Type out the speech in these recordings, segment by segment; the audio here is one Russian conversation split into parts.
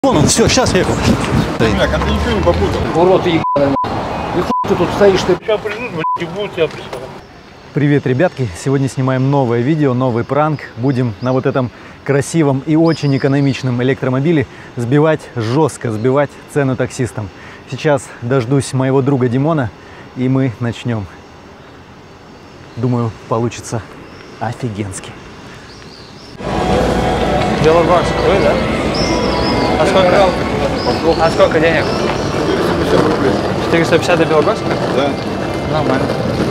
Вон он, все, сейчас я его. Бляк, а ты ничего не попутал? Урод, ты ебаный. И хуй ты тут стоишь, ты. Сейчас придут, блядь, и будут тебя прессовать. Привет, ребятки! Сегодня снимаем новое видео, новый пранк. Будем на вот этом красивом и очень экономичном электромобиле жестко сбивать цену таксистам. Сейчас дождусь моего друга Димона, и мы начнем. Думаю, получится офигенски. Белогорск, вы, да? А сколько денег? 450 рублей. 450 до Белогорска? Да. Нормально.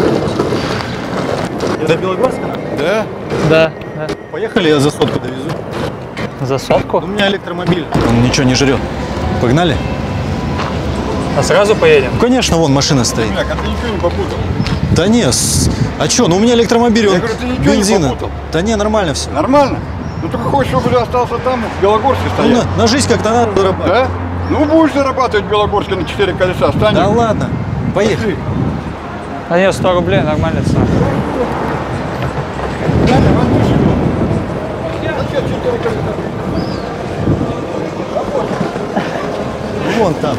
До Белогорска? Да? Да. Поехали, я за сотку довезу. За сотку? У меня электромобиль. Он ничего не жрет. Погнали? А сразу поедем? Ну, конечно, вон машина стоит. Бляк, а ты ничего не попутал? Да не, а что, ну у меня электромобиль, он говорю, ты ничего не бензина. попутал? Да не, нормально все. Нормально? Ну только хочешь, чтобы я остался там, в Белогорске Ну, стоять? на жизнь как-то надо зарабатывать. Да? Ну будешь зарабатывать в Белогорске на 4 колеса, станешь. Да ладно, поехали. А нет, 100 рублей, нормальная цена. Вон там.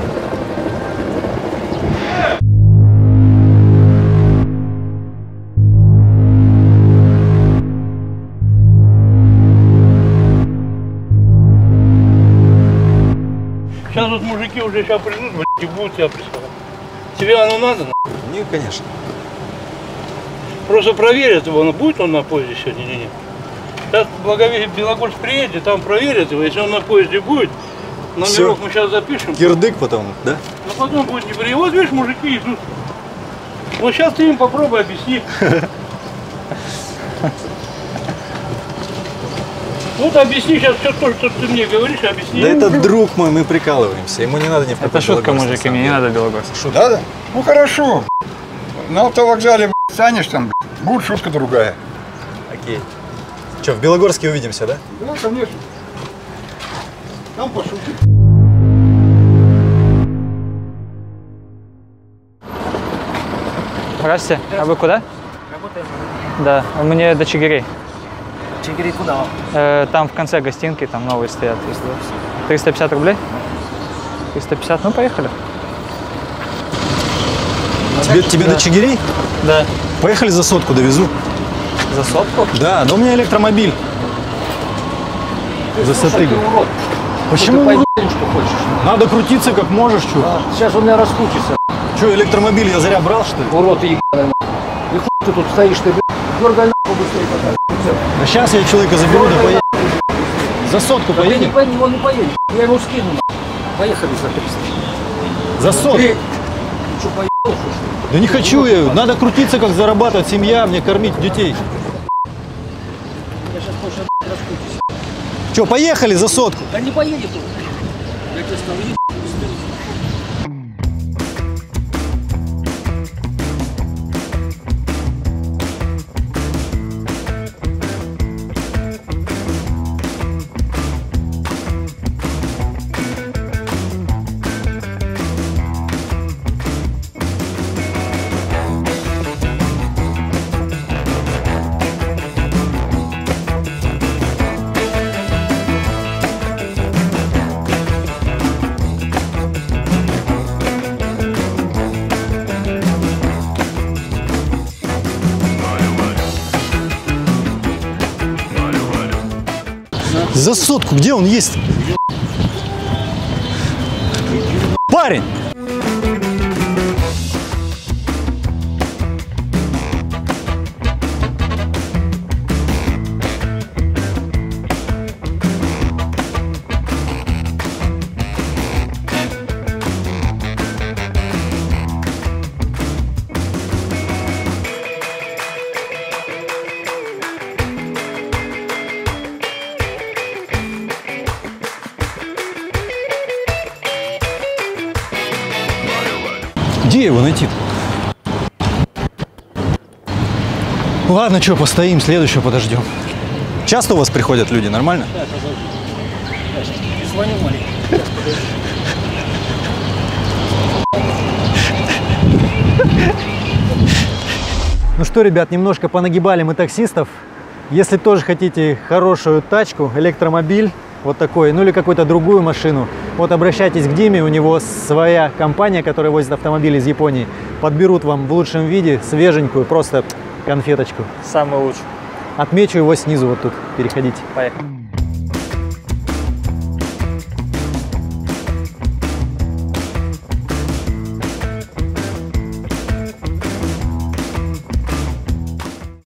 Сейчас вот мужики уже сейчас придут, блядь, и будут тебя прессовать. Тебе оно надо? Не, конечно. Просто проверят его, будет он на поезде сегодня или нет. Сейчас Белогорск приедет, там проверят его, если он на поезде будет, номерок мы сейчас запишем. Кирдык потом, да? Но потом будет не приедет. Вот видишь, мужики идут. Вот сейчас ты им попробуй объясни. Вот объясни сейчас все то, что ты мне говоришь, объясни. Да это друг мой, мы прикалываемся. Ему не надо ни в какой Это шутка, Белогорск, мужики, на мне не самом надо Белогорск. деле. Да? Ну хорошо. На автовокзале станешь там, будет шутка другая. Окей. Что, в Белогорске увидимся, да? Да, конечно. Там пошутим. Здравствуйте. А вы куда? Работаем. Да, мне до Чигирей. Чигири куда вам? Там в конце гостинки, там новые стоят. 350 рублей? 350, ну поехали. Тебе до Чигирей? Да. Поехали за сотку довезу. За сотку? Да, но у меня электромобиль. За Слушай, ты сотыгу. урод. Почему? Ты пойми, что хочешь. Надо крутиться как можешь, что? Сейчас у меня раскрутится. Что, электромобиль я зря брал, что ли? Урод, ты ебаный. И хуй ты тут стоишь, ты, блядь. Дергай нахуй быстрее пока. А сейчас я человека заберу, да поедем. За сотку Ты не поедем? поедем, он не поедет. Я ему скину нахуй. Поехали за 300. За сотку? Ты что, поехал, что ли? Да не хочу я. Надо крутиться, как зарабатывать, семья, мне кормить детей. Я сейчас больше раскрутись. Че, поехали за сотку? Да не поедет он. Я тебе сказал, иди быстрее. За сотку, где он есть? Парень! Где его найти? Ладно, что, постоим, следующего подождем. Часто у вас приходят люди, нормально? Да, подожди. Звоню маленько. Ну что, ребят, немножко понагибали мы таксистов. Если тоже хотите хорошую тачку, электромобиль, вот такой, ну или какую-то другую машину, вот обращайтесь к Диме, у него своя компания, которая возит автомобили из Японии. Подберут вам в лучшем виде, свеженькую, просто конфеточку. Самый лучший. Отмечу его снизу вот тут, переходите. Поехали.